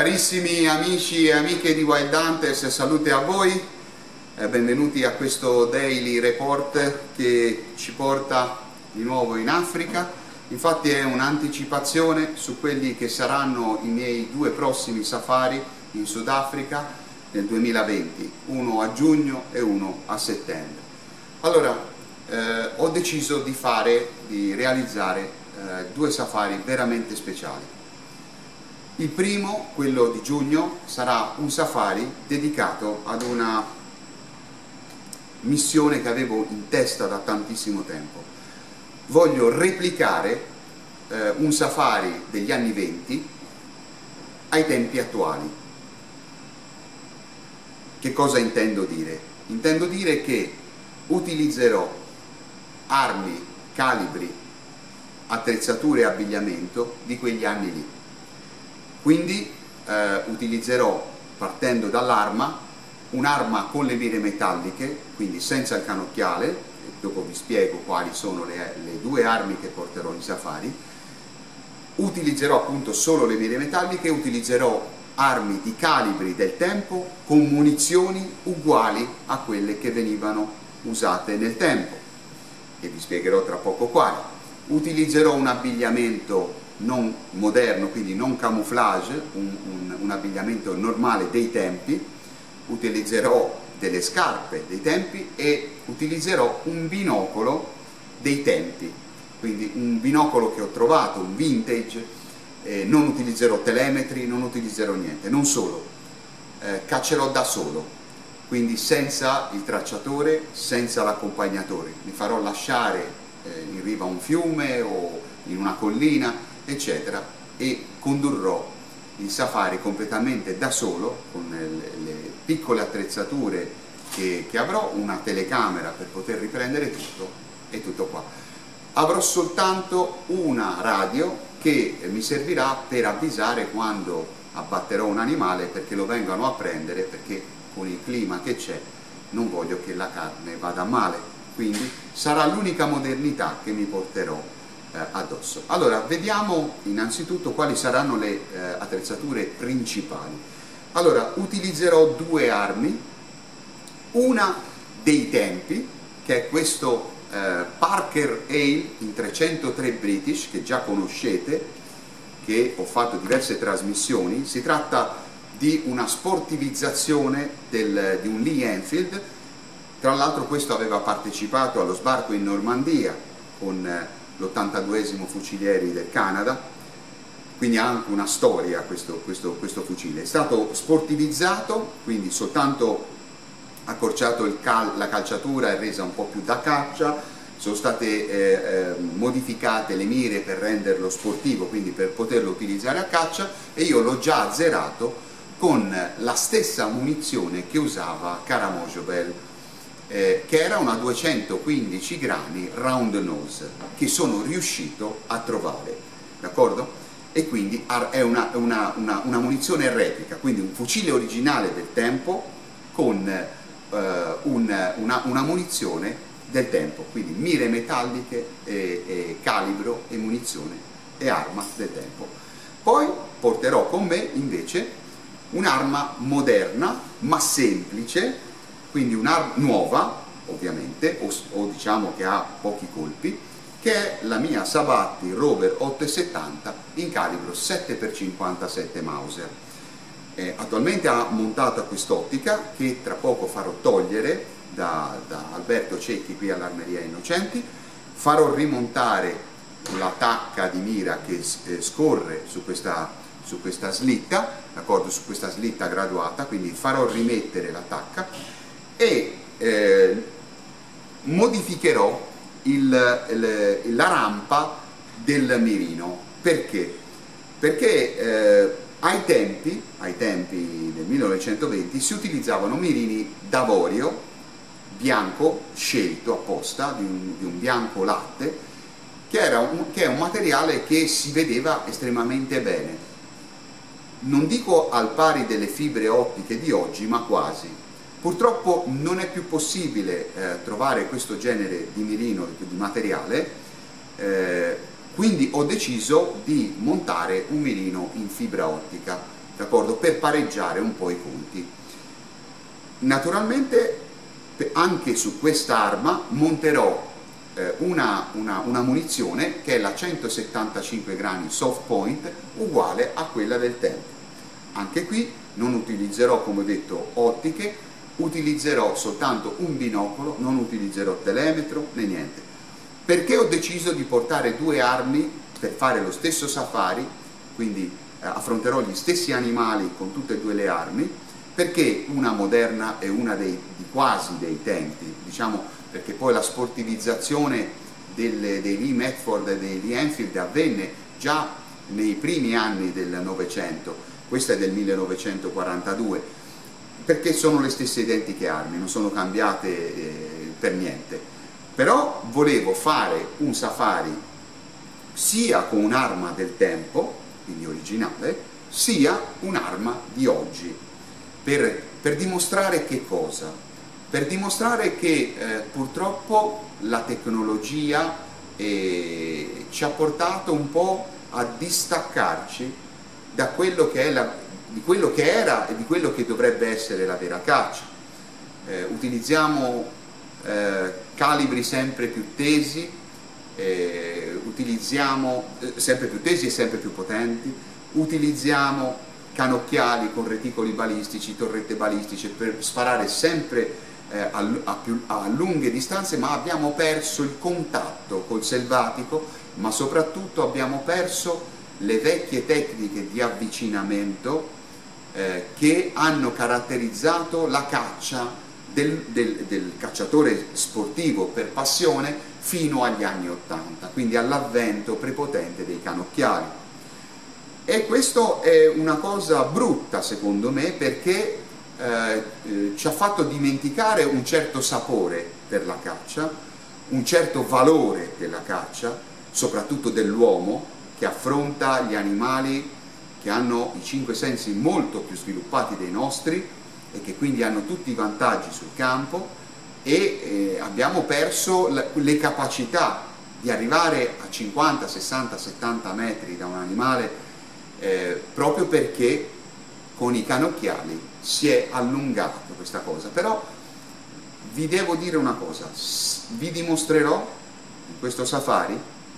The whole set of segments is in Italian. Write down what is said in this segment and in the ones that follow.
Carissimi amici e amiche di Wild Hunters, salute a voi, benvenuti a questo daily report che ci porta di nuovo in Africa. Infatti è un'anticipazione su quelli che saranno i miei due prossimi safari in Sudafrica nel 2020, uno a giugno e uno a settembre. Allora, ho deciso di realizzare due safari veramente speciali. Il primo, quello di giugno, sarà un safari dedicato ad una missione che avevo in testa da tantissimo tempo. Voglio replicare un safari degli anni 20 ai tempi attuali. Che cosa intendo dire? Intendo dire che utilizzerò armi, calibri, attrezzature e abbigliamento di quegli anni lì. Quindi utilizzerò, partendo dall'arma, un'arma con le mire metalliche, quindi senza il canocchiale, e dopo vi spiego quali sono le due armi che porterò in safari. Utilizzerò appunto solo le mire metalliche, utilizzerò armi di calibri del tempo con munizioni uguali a quelle che venivano usate nel tempo, e vi spiegherò tra poco quali. Utilizzerò un abbigliamento non moderno, quindi non camouflage, un abbigliamento normale dei tempi. Utilizzerò delle scarpe dei tempi e utilizzerò un binocolo dei tempi, quindi un binocolo che ho trovato, un vintage. Non utilizzerò telemetri, non utilizzerò niente, non solo, caccerò da solo, quindi senza il tracciatore, senza l'accompagnatore. Mi farò lasciare in riva a un fiume o in una collina, eccetera, e condurrò il safari completamente da solo, con le piccole attrezzature che avrò, una telecamera per poter riprendere tutto, e tutto qua. Avrò soltanto una radio che mi servirà per avvisare quando abbatterò un animale, perché lo vengano a prendere, perché con il clima che c'è non voglio che la carne vada a male, quindi sarà l'unica modernità che mi porterò addosso. Allora, vediamo innanzitutto quali saranno le attrezzature principali. Allora, utilizzerò due armi, una dei tempi, che è questo Parker Hale in 303 British, che già conoscete, che ho fatto diverse trasmissioni. Si tratta di una sportivizzazione di un Lee Enfield. Tra l'altro questo aveva partecipato allo sbarco in Normandia con l'82esimo Fucilieri del Canada, quindi ha anche una storia questo fucile. È stato sportivizzato, quindi soltanto accorciato la calciatura e resa un po' più da caccia. Sono state modificate le mire per renderlo sportivo, quindi per poterlo utilizzare a caccia, e io l'ho già azzerato con la stessa munizione che usava Karamojobel, che era una 215 grani round nose, che sono riuscito a trovare, d'accordo? E quindi è una munizione replica, quindi un fucile originale del tempo con una munizione del tempo, quindi mire metalliche, e calibro e munizione e arma del tempo. Poi porterò con me invece un'arma moderna ma semplice, quindi un'arma nuova ovviamente, o diciamo che ha pochi colpi, che è la mia Sabatti Rover 870 in calibro 7x57 Mauser. Attualmente ha montato quest'ottica che tra poco farò togliere da Alberto Cecchi qui all'Armeria Innocenti. Farò rimontare la tacca di mira che scorre su questa slitta, d'accordo, su questa slitta graduata, quindi farò rimettere la tacca e modificherò la rampa del mirino. Perché? Perché ai tempi del 1920 si utilizzavano mirini d'avorio bianco, scelto apposta, di un bianco latte, che è un materiale che si vedeva estremamente bene. Non dico al pari delle fibre ottiche di oggi, ma quasi. Purtroppo non è più possibile trovare questo genere di mirino, di materiale, quindi ho deciso di montare un mirino in fibra ottica. d'accordo? Per pareggiare un po' i conti. Naturalmente anche su questa arma monterò una munizione che è la 175 grani soft point, uguale a quella del tempo. Anche qui non utilizzerò, come ho detto, ottiche, utilizzerò soltanto un binocolo, non utilizzerò telemetro né niente. Perché ho deciso di portare due armi per fare lo stesso safari, quindi affronterò gli stessi animali con tutte e due le armi, perché una moderna e una quasi dei tempi, diciamo, perché poi la sportivizzazione dei Lee Metford e dei Lee Enfield avvenne già nei primi anni del Novecento, questa è del 1942, perché sono le stesse identiche armi, non sono cambiate per niente. Però volevo fare un safari sia con un'arma del tempo, quindi originale, sia un'arma di oggi, per dimostrare che cosa? Per dimostrare che purtroppo la tecnologia ci ha portato un po' a distaccarci da quello che è di quello che era e di quello che dovrebbe essere la vera caccia. Utilizziamo calibri sempre più tesi, utilizziamo sempre più tesi e sempre più potenti, utilizziamo canocchiali con reticoli balistici, torrette balistiche per sparare sempre a lunghe distanze, ma abbiamo perso il contatto col selvatico, ma soprattutto abbiamo perso le vecchie tecniche di avvicinamento che hanno caratterizzato la caccia del cacciatore sportivo per passione fino agli anni '80, quindi all'avvento prepotente dei canocchiali. E questo è una cosa brutta secondo me, perché ci ha fatto dimenticare un certo sapore per la caccia, un certo valore della caccia, soprattutto dell'uomo che affronta gli animali che hanno i cinque sensi molto più sviluppati dei nostri e che quindi hanno tutti i vantaggi sul campo, e abbiamo perso le capacità di arrivare a 50, 60, 70 metri da un animale proprio perché con i canocchiali si è allungato questa cosa. Però vi devo dire una cosa, vi dimostrerò in questo safari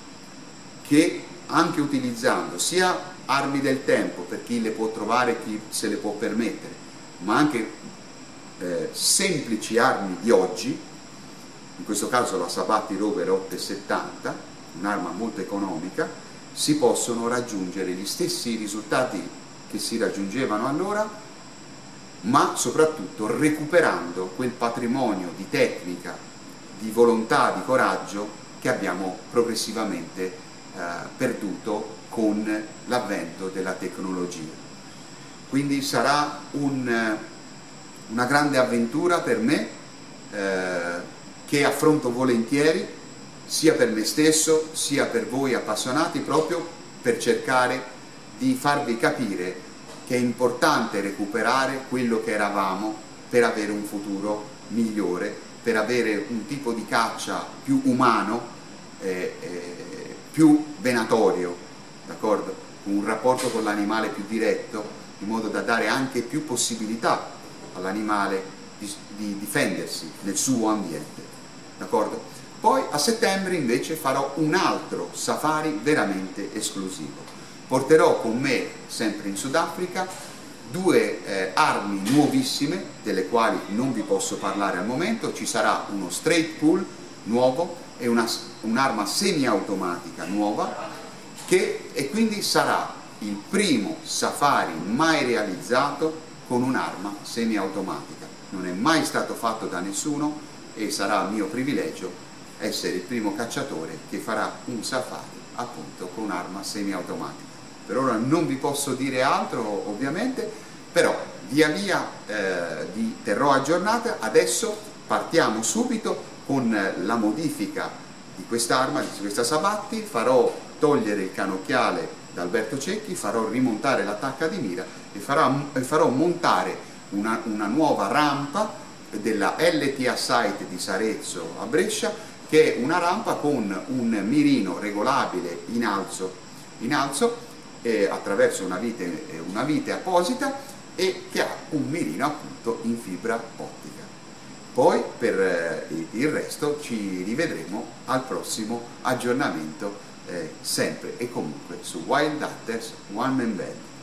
che anche utilizzando sia armi del tempo per chi le può trovare, chi se le può permettere, ma anche semplici armi di oggi, in questo caso la Sabatti Rover 870, un'arma molto economica, si possono raggiungere gli stessi risultati che si raggiungevano allora, ma soprattutto recuperando quel patrimonio di tecnica, di volontà, di coraggio che abbiamo progressivamente perduto con l'avvento della tecnologia. Quindi sarà una grande avventura per me, che affronto volentieri, sia per me stesso sia per voi appassionati, proprio per cercare di farvi capire che è importante recuperare quello che eravamo per avere un futuro migliore, per avere un tipo di caccia più umano, più venatorio, d'accordo? Un rapporto con l'animale più diretto, in modo da dare anche più possibilità all'animale di difendersi nel suo ambiente, d'accordo? Poi a settembre invece farò un altro safari veramente esclusivo. Porterò con me, sempre in Sudafrica, due armi nuovissime, delle quali non vi posso parlare al momento. Ci sarà uno straight pull nuovo e un'arma semiautomatica nuova, e quindi sarà il primo safari mai realizzato con un'arma semiautomatica. Non è mai stato fatto da nessuno e sarà mio privilegio essere il primo cacciatore che farà un safari appunto con un'arma semiautomatica. Per ora non vi posso dire altro ovviamente, però via via vi terrò aggiornata. Adesso partiamo subito con la modifica di quest'arma, di questa Sabatti. Farò togliere il canocchiale da Alberto Cecchi, farò rimontare l'attacca di mira e farò montare una nuova rampa della LTA Sight di Sarezzo a Brescia, che è una rampa con un mirino regolabile in alzo attraverso una vite apposita, e che ha un mirino appunto in fibra ottica. Poi per il resto ci rivedremo al prossimo aggiornamento, sempre e comunque su Wild Hunters One Man Band.